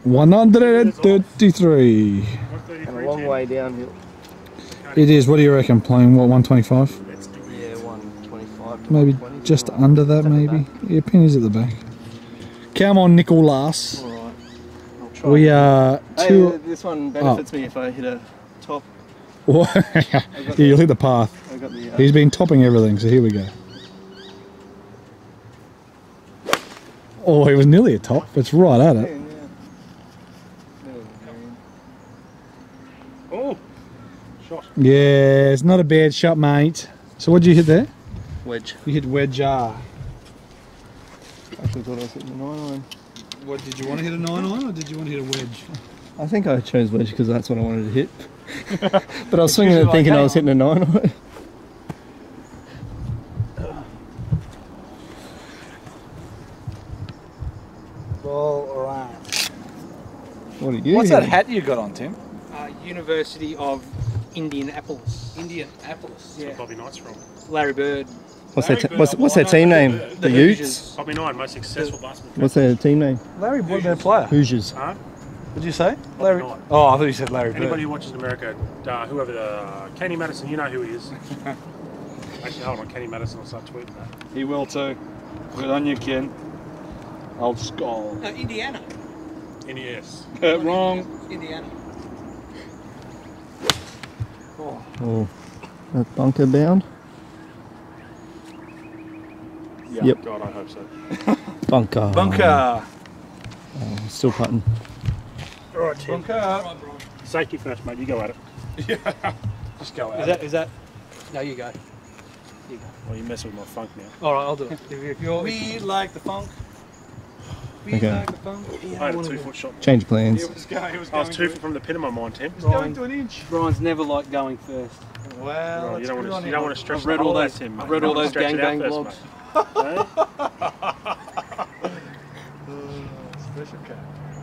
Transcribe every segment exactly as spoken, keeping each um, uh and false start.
one hundred thirty-three. And a long way downhill. It is. What do you reckon? Playing what, one twenty-five? Yeah, one twenty-five. Maybe just under that, maybe. Yeah, pennies at the back. Come on, Nicholas. All right. I'll try. We are two. Hey, this one benefits oh. me if I hit a top. yeah, you'll hit the path. I got the, uh, He's been topping everything, so here we go. Oh, he was nearly a top. It's right at it. Oh, shot. Yeah, it's not a bad shot, mate. So what did you hit there? Wedge. You hit wedge. Ah. I actually thought I was hitting a nine iron. What, did you want to hit a nine iron or did you want to hit a wedge? I think I chose wedge because that's what I wanted to hit. But I was swinging it thinking I was hitting a nine iron. All right. What are you What's hitting? that hat you got on, Tim? Uh, University of Indianapolis. Indianapolis. Yeah. Bobby Knight's from. Larry Bird. What's their, what's, what's their team name? The, the Utes? Hoosiers. Bobby Knight, most successful basketball player. What's their team name? Larry Bird, their player. Hoosiers. Huh? What did you say? Larry Larry. Knight. Oh, I thought you said Larry Bird. Anybody who watches America, uh, whoever the uh, Kenny Madison, you know who he is. Actually, hold on, Kenny Madison will start tweeting that. He will too. Good on you, Ken. Old skull. No, Indiana. N E S. Uh, wrong. Indiana. Oh. Oh, that bunker bound? Yeah, Yep. God, I hope so. Bunker. Bunker. Oh, still putting. All right, Tim. Bunker. Safety first, mate. You go at it. Yeah. Just go out. Is that, is that? No, you go. You go. Well, you mess with my funk now. All right, I'll do it. If, if you're, We like the funk. We Okay. like the funk. I had a two-foot shot. Change plans. It was going, it was I going was two to, from the pin of my mind, Tim. it was going to an inch. Brian's never liked going first. Well, Oh, you don't want to. You don't want to stretch I've read the all hole those. out, Tim. I've mate. read You all don't those wanna stretch it gangbang out first, blogs. mate. Eh? Special cat.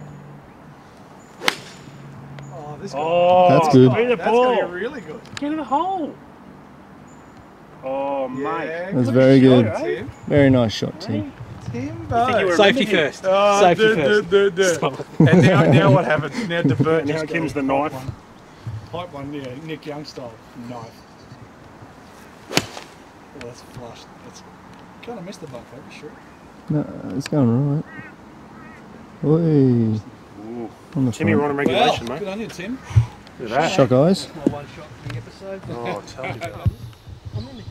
Oh, this Oh, That's good. Be the That's going to ball. be really good. Get in the hole. Oh, mate. Yeah, That's good very shot, good. Tim. Very nice shot, Tim. Timbo. think you were- Safety Remember him? first. Oh, Safety duh, first. duh, duh, duh. And now, now what happens? Now divert. Now just comes goes the pipe knife. One. Pipe one, yeah, Nick Young style knife. Oh, that's flushed. That's kind of missed the bunker, for sure. No, it's going right. Oi. Ooh. On the Timmy, we're on front. a regulation, Well, good mate. on you, Tim. Look at that. Shot, guys. My one shot for the episode. Oh, tell me. I'm in the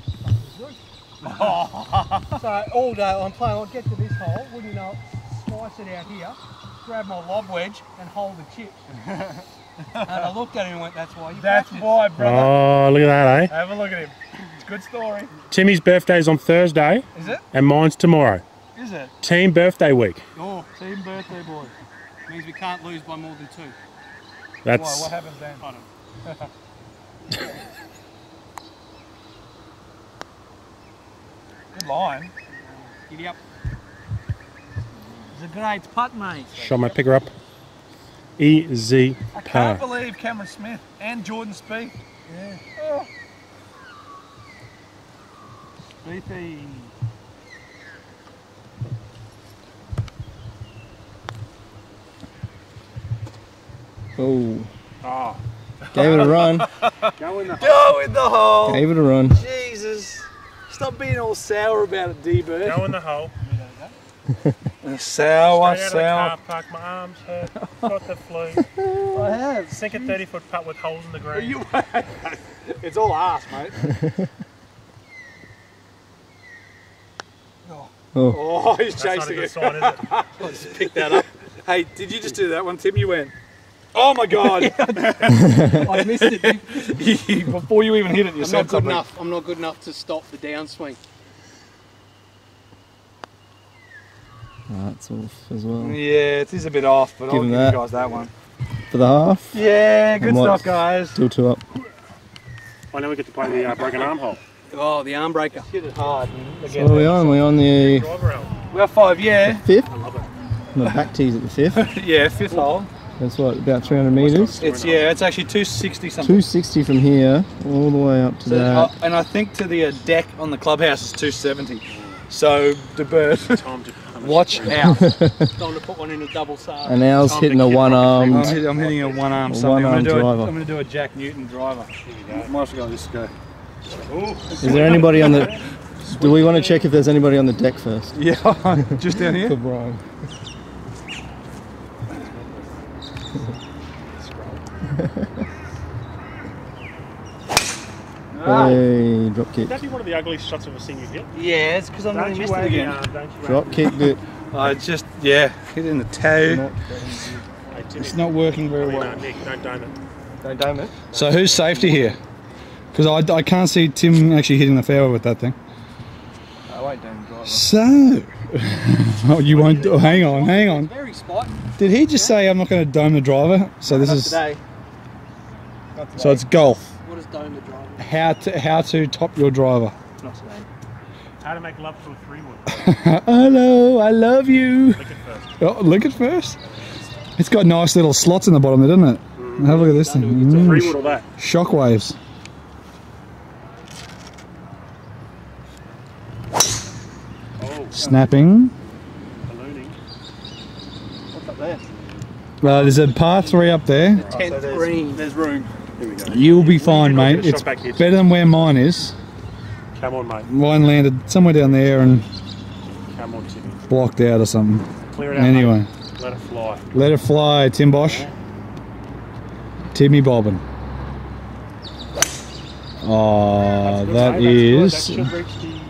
So all day I'm playing, I'll get to this hole, wouldn't you know it, slice it out here, grab my lob wedge and hold the chip. And I looked at him and went, that's why you That's practice. why, brother. Oh, look at that, eh? Have a look at him. It's a good story. Timmy's birthday's on Thursday, Is it? and mine's tomorrow. Is it? Team birthday week. Oh, team birthday boy. Means we can't lose by more than two. Why? That's. What happens then? I don't know. Good line. Giddy up. It's a great putt, mate. Shot my picker up. Easy I can't par. believe Cameron Smith and Jordan Spieth. Yeah. Oh. Spiethy. Oh, Oh, gave it a run. go in the Go in the hole. Gave it a run. Jesus. Stop being all sour about it, D-Bird. Go in the hole. Sour, Straight out of the sour. car park, my arms hurt. Got the flu. I have. Sink a thirty foot putt with holes in the ground. You, it's all ass, mate. Oh, Oh, he's That's not a chasing good it. sign, is it? I just picked that up. Hey, did you just do that one, Tim? You went, oh my God. I missed it. I'm Before you even hit it, you not said good something. enough. I'm not good enough to stop the downswing. that's off as well. Yeah, it is a bit off, but Give I'll him give that. you guys that one. For the half. Yeah, good And what- stuff, guys. Still two up. I know we get to play the uh, broken arm hole. Oh, the arm breaker. Hit it hard. So what are we on? We're on the Driver hole. We're five, yeah. fifth. I love it. The back tees at the fifth. Yeah, fifth hole. That's what, about three hundred metres. It's, yeah, it's actually two sixty something. two sixty from here all the way up to So, that. uh, and I think to the uh, deck on the clubhouse is two seventy. So, the bird, Time to watch out. Time to put one in a double star. And our's Time hitting to a get one on I'm, armed. hit, I'm hitting a one arm A something. I'm one-armed gonna, do a, driver. I'm gonna do a Jack Newton driver. Might as well go this go. Is there anybody on the? Do we want to check if there's anybody on the deck first? Yeah, just down For here. Brian. Hey, drop kick. Would that be one of the ugliest shots I've ever seen you hit? Yeah, it's because I'm Don't really you missed it wag again. your arm, don't you Drop wag kicked it. I just, yeah, hit it in the toe. Not- Hey, Timmy, It's not working very no, well. Nick, don't dome it. Don't dome it. So who's safety here? Because I, I can't see Tim actually hitting the fairway with that thing. I won't dome driver. So, oh, you won't. Oh, hang on, hang on. Very spot. Did he just say I'm not going to dome the driver? So this Not is today. Not today. so it's golf. What is dome the driver? How to how to top your driver. Not today. How to make love to a three wood. Hello, I love you. Lick it first. Oh, look at first. It's got nice little slots in the bottom, there, doesn't it? Mm. Have a look at this thing. It's a Mm, three wood or that. Shockwaves. Oh, Snapping. ballooning. What's up there? Uh, there's a par three up there. Tenth green. There's room. Here we go. You'll be fine, You might mate. get a It's shot back here. better than where mine is. Come on, mate. Mine landed somewhere down there and Come on, Timmy. blocked out or something. Clear it out. Anyway, mate. Let it fly. let it fly, Tim Bosch. Timmy Bobbin. Oh, That's good, that mate. That's good. is. That should reach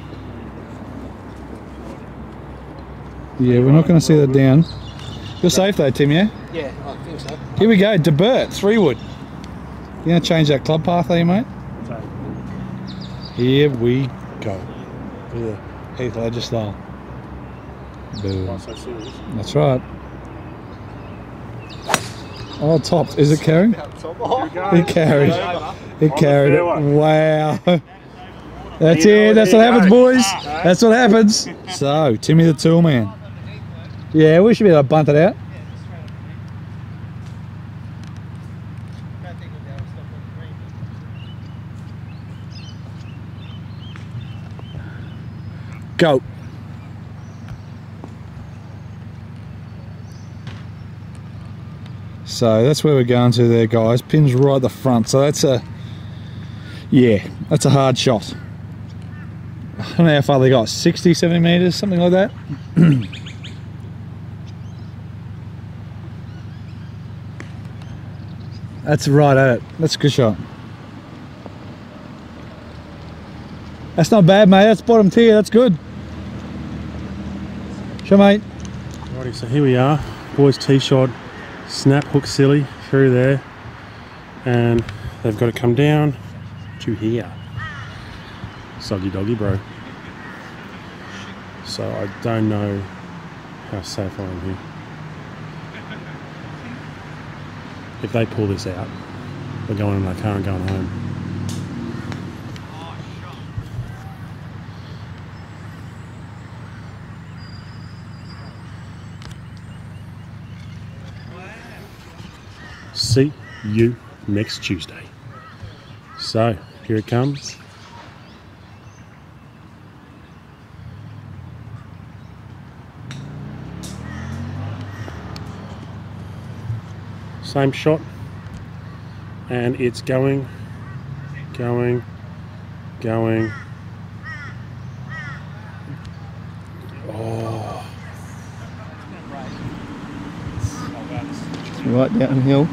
the... Yeah, we're not going to see that down. You're safe though, Tim, yeah? Yeah, I think so. Here we go, DeBert, three wood. You going to change that club path, are you, mate? Here we go. Look at the Heath Ledger style. Boom. Not so serious. That's right. Oh, topped. Is it carrying? It carried. It On the carried it. fairway. Wow. That's You know, it. That's there what you happens, go. boys. That's what happens. So, Timmy the Tool Man. Yeah, we should be able to bunt it out. Go. So that's where we're going to there, guys. Pin's right at the front. So that's a, yeah, that's a hard shot. I don't know how far they got, sixty, seventy metres, something like that. That's right at it. That's a good shot. That's not bad, mate. That's bottom tier. That's good. Sure, mate. Alrighty, so here we are. Boys tee shot, snap hook silly through there. And they've got to come down to here. Soggy doggy, bro. So I don't know how safe I am here. If they pull this out, we're going in my car and going home. See you next Tuesday. So, here it comes. Same shot. And it's going, going, going. Oh. It's right downhill.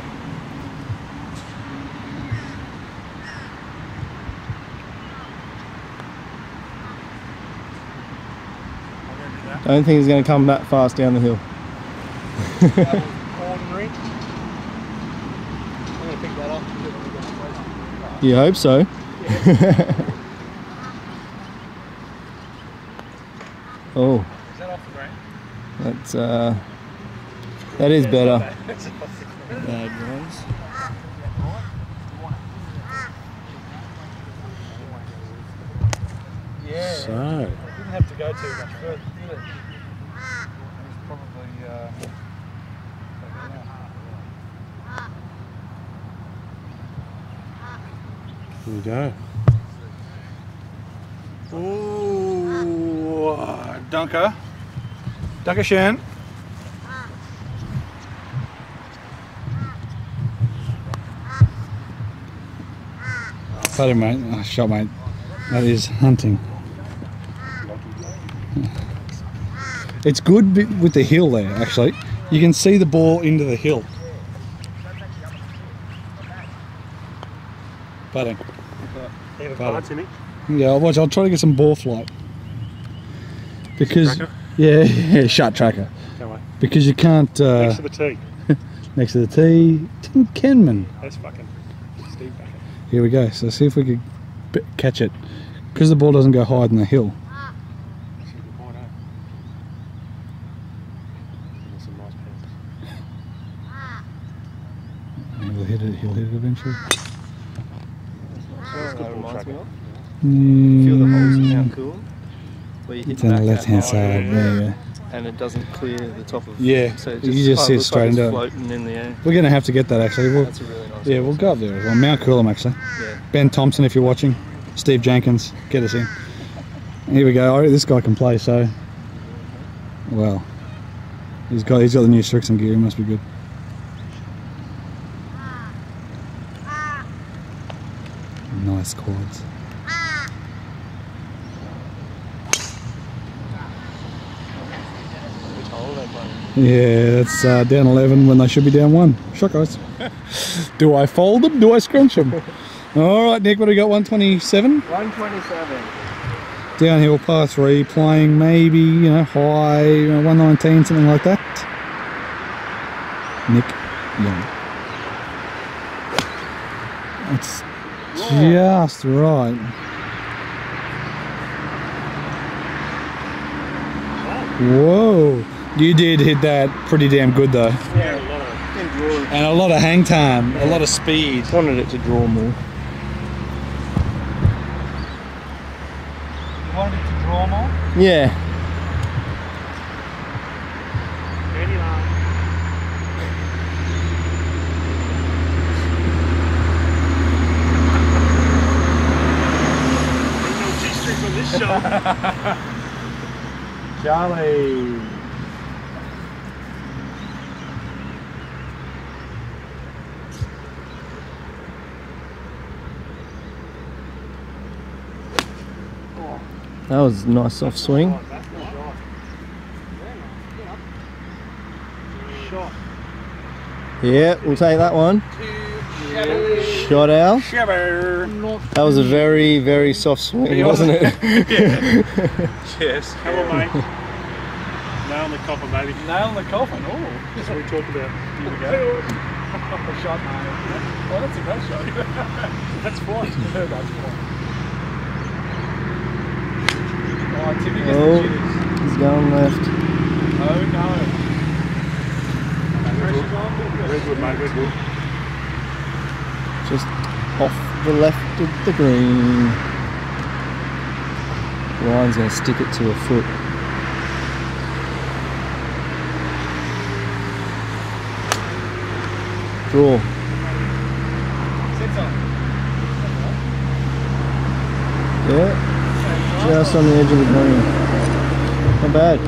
I don't think he's going to come that fast down the hill. Ordinary. I'm going to pick that up. and put it on the ground. You hope so. Oh, Is that off the ground? that's uh, that is better. Bad ones. Yeah. So, Didn't have to go too much further, did it? It's probably. Uh, here we go. Ooh, Danke. Dankeschön. Sorry, mate. Oh, shot, mate. That is hunting. It's good bi- with the hill there, actually. You can see the ball into the hill. Putting. Even Got parts in it. Yeah, I'll watch. I'll try to get some ball flight. Because Tracker? yeah, yeah, shot tracker. That way. Because you can't uh, Next to the tee. next to the tee. Tim Kenman. That's fucking Steve back. Here we go. So see if we could b- catch it. Because the ball doesn't go higher than the hill. That's a good point, eh? There's some nice pins. He'll hit it. He'll hit it eventually. That reminds me of. Mm, Feel the holes in Mount Cool, where you hit it's on the back left hand that side. high, There you go. and it doesn't clear the top of. Yeah, So it you just, just kind sit of looks straight like it's into it. floating in the air. We're going to have to get that actually. We'll, That's a really nice. yeah, we'll go up there as well. Mount Coolum actually. Yeah. Ben Thompson, if you're watching. Steve Jenkins, get us in. Here we go. Oh, this guy can play, so. Well, he's got he's got the new Strixon gear. He must be good. Nice quads. Which hole are they playing? Yeah, that's uh, down eleven when they should be down one. Shot, guys. Do I fold them? Do I scrunch them? All right, Nick, what do we got? one twenty-seven? one twenty-seven. Downhill par three, playing maybe, you know, high, you know, one nineteen, something like that. Nick Young. That's just right. Whoa. You did hit that pretty damn good though. Yeah, a lot of Didn't draw. And a lot of hang time, a lot of speed. Wanted it to draw more. You wanted it to draw more? Yeah. Any line. There's no G-strings on this show. Charlie. That was a nice soft swing. Shot. Yeah, we'll take that one. Shot out. That was a very, very soft swing, wasn't it? Yes. Come on, mate. Nail in the copper, baby. Nail in the coffin. Oh. That's what we talked about. Here we go. Shot, mate. Oh, that's a great shot. That's fine. That's fine. Oh, Timmy gets Oh. the jitters. He's going left. Oh, no. Pressure's on. Redwood, mate, Redwood. Just off the left of the green. Ryan's going to stick it to a foot. Draw. Sits on. Yeah. Just on the edge of the green. Not bad.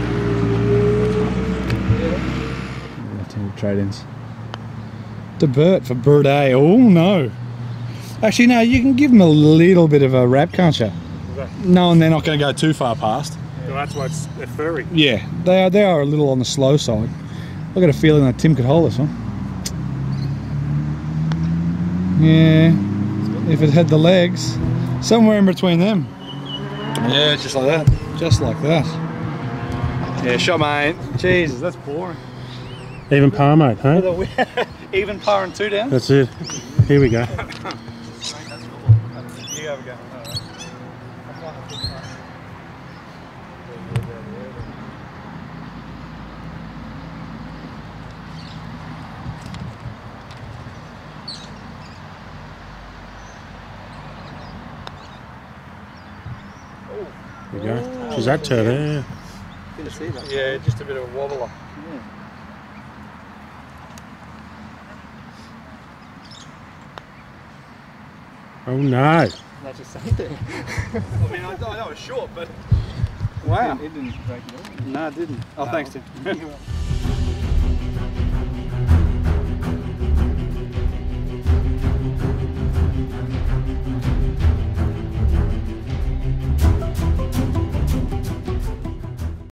Trade-ins. To Bert for Bird A. Oh no. Actually, no. You can give them a little bit of a wrap, can't you? Knowing they're not going to go too far past. Well, that's why it's, they're furry. Yeah, they are. They are a little on the slow side. I've got a feeling that Tim could hold this one. Yeah, if it had the legs, somewhere in between them. Yeah, just like that. Just like that. Yeah, shot, mate. Jesus, that's boring. Even par, mate, hey? Even par and two down. That's it. Here we go. You have a go. Here we go. Is that turn there? Didn't see that. Yeah, just a bit of a wobbler. Oh no. That just sat there. I mean, I, I know it's short, but Wow. It didn't break it all. No, it didn't. Oh, thanks, Tim.